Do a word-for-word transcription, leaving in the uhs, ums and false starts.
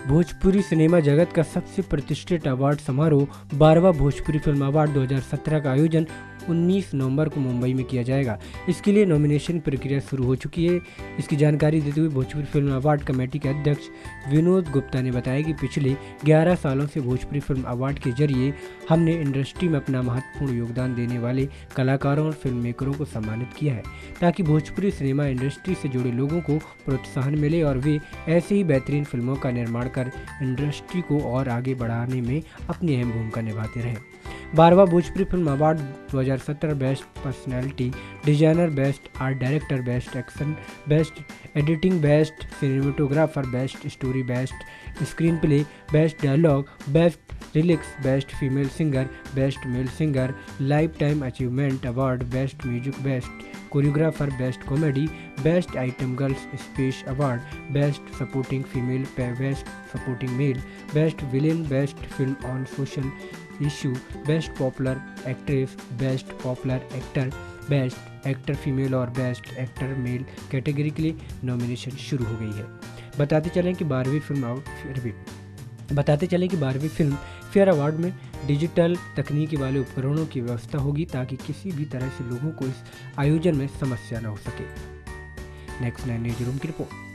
Bhojpuri cinema जगत का सबसे प्रतिष्ठित अवार्ड समारोह बारहवां भोजपुरी फिल्म अवार्ड दो हज़ार सत्रह का आयोजन उन्नीस नवंबर को मुंबई में किया जाएगा। इसके लिए नॉमिनेशन प्रक्रिया शुरू हो चुकी है। इसकी जानकारी देते हुए भोजपुरी फिल्म अवार्ड कमेटी के अध्यक्ष विनोद गुप्ता ने बताया कि पिछले ग्यारह सालों से भोजपुरी फिल्म अवार्ड के जरिए हमने इंडस्ट्री में अपना महत्वपूर्ण योगदान देने वाले कलाकारों और फिल्म मेकरों को सम्मानित किया है, ताकि भोजपुरी सिनेमा इंडस्ट्री से जुड़े लोगों को प्रोत्साहन मिले और वे ऐसे ही बेहतरीन फिल्मों का निर्माण कर इंडस्ट्री को और आगे बढ़ाने में अपनी अहम भूमिका निभाते रहें। बारहवां भोजपुरी फिल्म अवार्ड दो हज़ार सत्रह best personality designer, best art director, best action, best editing, best cinematographer, best story, best screen play, best dialogue, best lyrics, best female singer, best male singer, lifetime achievement award, best music, best choreographer, best comedy, best item girls space award, best supporting female, best supporting male, best villain, best film on social issue, best popular actress, best popular actor, best actor female और best actor male category के लिए nomination शुरू हो गई है। बताते चलें कि बारहवीं फिल्म बताते चलें कि बारहवीं फिल्म फेयर अवार्ड में डिजिटल तकनीकी वाले उपकरणों की व्यवस्था होगी, ताकि किसी भी तरह से लोगों को इस आयोजन में समस्या न हो सके। नेक्स्ट नाइन न्यूज रूम की रिपोर्ट।